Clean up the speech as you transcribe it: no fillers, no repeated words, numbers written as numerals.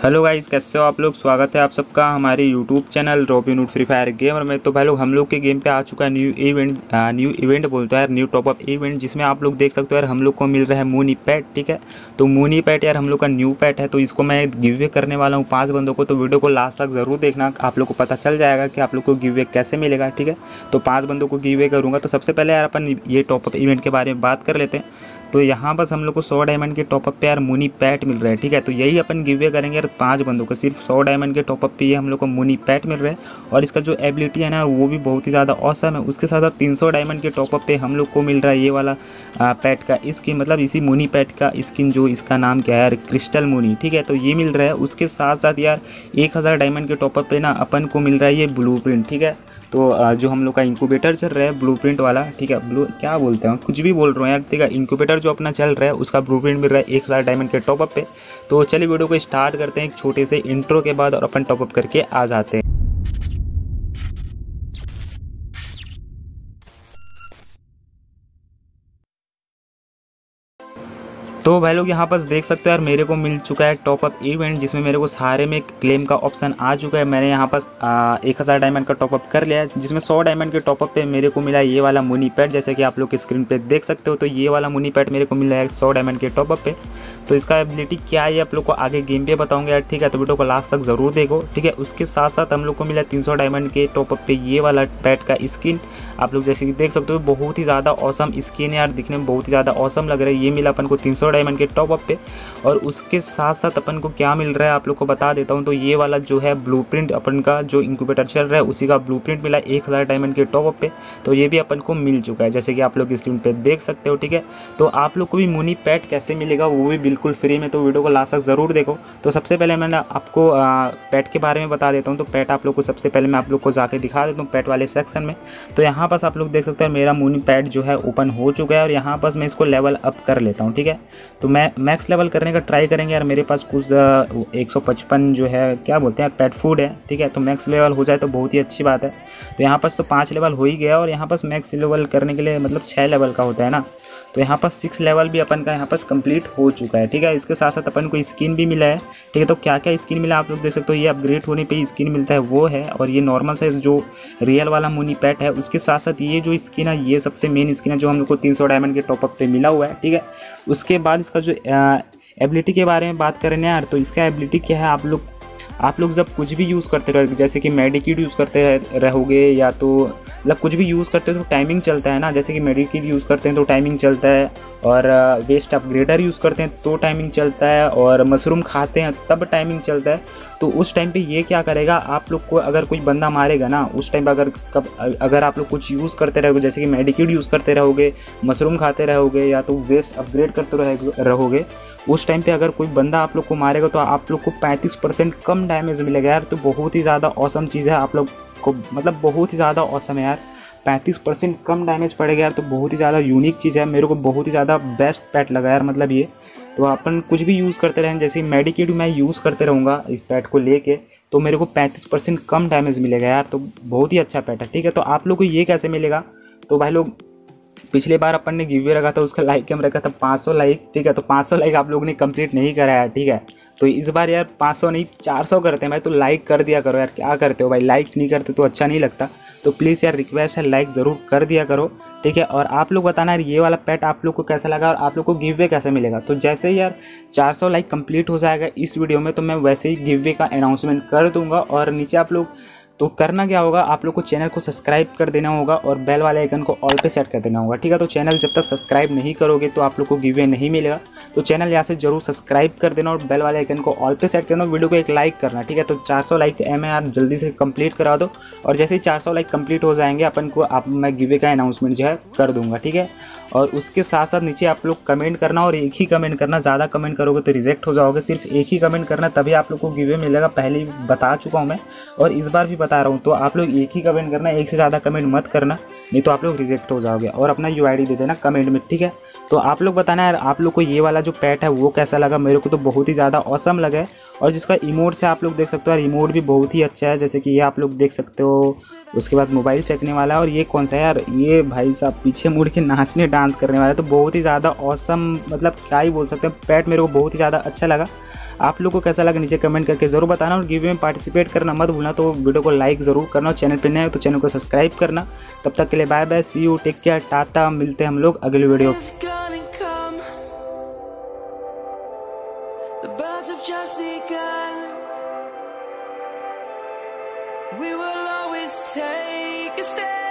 Hello guys, कैसे हो आप लोग। स्वागत है आप सबका हमारे YouTube channel Robinhood Free Fire gamer में। तो भाई लोग हम लोग के गेम पे आ चुका है न्यू इवेंट बोलते हैं यार, न्यू टॉप अप इवेंट, जिसमें आप लोग देख सकते हो यार हम लोग को मिल रहा है मूनी पैट। ठीक है, तो मूनी पैट यार हम लोग का न्यू पैट है, तो इसको मैं गिव वे करने वाला हूँ 5 बंदों को। तो वीडियो को लास्ट तक ज़रूर देखना, आप लोग को पता चल जाएगा कि आप लोग को गिव वे कैसे मिलेगा। ठीक है, तो 5 बंदों को गिव वे करूँगा। तो सबसे पहले यार अपन ये टॉप अप इवेंट के बारे में बात कर लेते हैं। तो यहाँ बस हम लोग को 100 डायमंड के टॉपअप पे यार मूनी पैट मिल रहा है। ठीक है, तो यही अपन गिव वे करेंगे यार 5 बंदों को। सिर्फ 100 डायमंड के टॉपअप पे ये हम लोग को मूनी पैट मिल रहा है, और इसका जो एबिलिटी है ना वो भी बहुत ही ज़्यादा ऑसम है। उसके साथ साथ 300 डायमंड के टॉपअप पे हम लोग को मिल रहा है ये वाला पैट का स्किन, मतलब इसी मूनी पैट का स्किन, जो इसका नाम क्या है यार, क्रिस्टल मूनी। ठीक है, तो ये मिल रहा है। उसके साथ साथ यार 1000 डायमंड के टॉपअप पे ना अपन को मिल रहा है ये ब्लू प्रिंट। ठीक है, तो जो हम लोग का इंक्यूबेटर चल रहा है ब्लूप्रिंट वाला, ठीक है, ब्लू क्या बोलते हैं, कुछ भी बोल रहा हूँ यार। ठीक है, इंक्यूबेटर जो अपना चल रहा है उसका ब्लूप्रिंट मिल रहा है 1000 डायमंड के टॉपअप पे। तो चलिए वीडियो को स्टार्ट करते हैं एक छोटे से इंट्रो के बाद, और अपन टॉपअप करके आ जाते हैं। तो भाई लोग यहाँ पर देख सकते हो यार मेरे को मिल चुका है टॉपअप इवेंट, जिसमें मेरे को सारे में क्लेम का ऑप्शन आ चुका है। मैंने यहाँ पर 1000 डायमंड का टॉपअप कर लिया है, जिसमें 100 डायमंड के टॉपअप पे मेरे को मिला ये वाला मूनी पैट, जैसे कि आप लोग की स्क्रीन पे देख सकते हो। तो ये वाला मूनी पैट मेरे को मिला है 100 डायमंड के टॉपअप पे। तो इसका एबिलिटी क्या है आप लोग को आगे गेम पे बताऊंगा यार। ठीक है, तो वीडियो को लास्ट तक ज़रूर देखो। ठीक है, उसके साथ साथ हम लोग को मिला 300 डायमंड के टॉपअप पे ये वाला पैट का स्किन। आप लोग जैसे कि देख सकते हो बहुत ही ज़्यादा औसम स्किन यार, दिखने में बहुत ही ज़्यादा औसम लग रहा है। ये मिला अपन को 300 डायमंड के टॉपअप पे। और उसके साथ साथ अपन को क्या मिल रहा है आप लोग को बता देता हूँ। तो ये वाला जो है ब्लूप्रिंट अपन का जो इंक्यूबेटर चल रहा है उसी का ब्लूप्रिंट मिला 1000 डायमंड के टॉपअप पे। तो ये भी अपन को मिल चुका है, जैसे कि आप लोग स्क्रीन पे देख सकते हो। ठीक है, तो आप लोग को भी मूनी पैट कैसे मिलेगा वो भी बिल्कुल फ्री में, तो वीडियो को लास्ट तक ज़रूर देखो। तो सबसे पहले मैंने आपको पैट के बारे में बता देता हूँ। तो पैट आप लोग को सबसे पहले मैं आप लोग को जाके दिखा देता हूँ पैट वाले सेक्शन में। तो यहाँ पास आप लोग देख सकते हैं मेरा मूनी पैट जो है ओपन हो चुका है, और यहाँ पास मैं इसको लेवल अप कर लेता हूँ। ठीक है, तो मैं मैक्स लेवल करने का ट्राई करेंगे यार। मेरे पास कुछ 155 जो है क्या बोलते हैं यार पेट फूड है। ठीक है, तो मैक्स लेवल हो जाए तो बहुत ही अच्छी बात है। तो यहाँ पास तो 5 लेवल हो ही गया, और यहाँ पास मैक्स लेवल करने के लिए मतलब 6 लेवल का होता है ना। तो यहाँ पास 6 लेवल भी अपन का यहाँ पास कंप्लीट हो चुका है। ठीक है, इसके साथ साथ अपन को स्किन भी मिला है। ठीक है, तो क्या क्या स्किन मिला आप लोग देख सकते हो। ये अपग्रेड होने पे स्किन मिलता है वो है, और ये नॉर्मल साइज जो रियल वाला मूनी पैट है उसके साथ साथ ये जो स्किन है ये सबसे मेन स्किन है जो हम लोग को 300 डायमंड के टॉपअप पे मिला हुआ है। ठीक है, उसके बाद इसका जो एबिलिटी के बारे में बात करें यार, तो इसका एबिलिटी क्या है, आप लोग जब कुछ भी यूज़ करते रहोगे, जैसे कि मेडिकिट यूज़ करते रहोगे या तो मतलब कुछ भी यूज़ करते हो तो टाइमिंग चलता है ना। जैसे कि मेडिकिट यूज़ करते हैं तो टाइमिंग चलता है, और वेस्ट अपग्रेडर यूज़ करते हैं तो टाइमिंग चलता है, और मशरूम खाते हैं तब टाइमिंग चलता है। तो उस टाइम पे ये क्या करेगा, आप लोग को अगर कोई बंदा मारेगा ना उस टाइम पे अगर आप लोग कुछ यूज़ करते रहोगे, जैसे कि मेडिकिट यूज़ करते रहोगे, मशरूम खाते रहोगे, या तो वेस्ट अपग्रेड करते रहोगे, उस टाइम पे अगर कोई बंदा आप लोग को मारेगा तो आप लोग को 35% कम डैमेज मिलेगा यार। तो बहुत ही ज़्यादा औसम चीज़ है आप लोग को, मतलब बहुत ही ज़्यादा औसम है यार। 35% कम डैमेज पड़ेगा यार, तो बहुत ही ज़्यादा यूनिक चीज़ है। मेरे को बहुत ही ज़्यादा बेस्ट पैट लगा यार, मतलब ये। तो अपन कुछ भी यूज़ करते रहें, जैसे मेडिकेट मैं यूज़ करते रहूँगा इस पैट को लेके, तो मेरे को 35% कम डैमेज मिलेगा यार। तो बहुत ही अच्छा पैट है। ठीक है, तो आप लोग को ये कैसे मिलेगा, तो भाई लोग पिछले बार अपन ने गिव वे रखा था उसका लाइक कम रखा था 500 लाइक। ठीक है, तो 500 लाइक आप लोगों ने कंप्लीट नहीं करा है। ठीक है, तो इस बार यार 500 नहीं 400 करते हैं भाई। तो लाइक कर दिया करो यार, क्या करते हो भाई, लाइक नहीं करते तो अच्छा नहीं लगता। तो प्लीज़ यार रिक्वेस्ट है, लाइक ज़रूर कर दिया करो। ठीक है, और आप लोग बताना यार ये वाला पैट आप लोग को कैसा लगा, और आप लोग को गिव वे कैसे मिलेगा। तो जैसे ही यार 400 लाइक कंप्लीट हो जाएगा इस वीडियो में, तो मैं वैसे ही गिव वे का अनाउंसमेंट कर दूंगा। और नीचे आप लोग तो करना क्या होगा, आप लोग को चैनल को सब्सक्राइब कर देना होगा, और बेल वाले आइकन को ऑल पे सेट कर देना होगा। ठीक है, तो चैनल जब तक सब्सक्राइब नहीं करोगे तो आप लोग को गिव वे नहीं मिलेगा। तो चैनल यहाँ से जरूर सब्सक्राइब कर देना, और बेल वाले आइकन को ऑल पे सेट करना, वीडियो को एक लाइक करना। ठीक है, तो 400 लाइक यार जल्दी से कंप्लीट करा दो, और जैसे ही 400 लाइक कंप्लीट हो जाएंगे अपन को मैं गिव वे का अनाउंसमेंट जो है कर दूंगा। ठीक है, और उसके साथ साथ नीचे आप लोग कमेंट करना, और एक ही कमेंट करना, ज़्यादा कमेंट करोगे तो रिजेक्ट हो जाओगे। सिर्फ एक ही कमेंट करना, तभी आप लोग को गिव वे मिलेगा। पहले ही बता चुका हूँ मैं, और इस बार भी बता रहा हूँ। तो आप लोग एक ही कमेंट करना, एक से ज़्यादा कमेंट मत करना, नहीं तो आप लोग रिजेक्ट हो जाओगे। और अपना UID दे देना कमेंट में। ठीक है, तो आप लोग बताना यार आप लोग को ये वाला जो पैट है वो कैसा लगा। मेरे को तो बहुत ही ज़्यादा औसम लगा है, और जिसका इमोट से आप लोग देख सकते हो, रिमोट भी बहुत ही अच्छा है, जैसे कि ये आप लोग देख सकते हो। उसके बाद मोबाइल फेंकने वाला, और ये कौन सा है यार, ये भाई साहब पीछे मुड़ के नाचने डांस करने वाला है। तो बहुत ही ज़्यादा ऑसम, मतलब क्या ही बोल सकते हैं, पैट मेरे को बहुत ही ज़्यादा अच्छा लगा। आप लोगों को कैसा लगा नीचे कमेंट करके ज़रूर बताना, और गिव में पार्टिसिपेट करना मत भूलना। तो वीडियो को लाइक ज़रूर करना, और चैनल पर नए हो तो चैनल को सब्सक्राइब करना। तब तक के लिए bye bye, see you, take care, tata, मिलते हैं हम लोग अगले video. The birds have just begun. We will always take a step.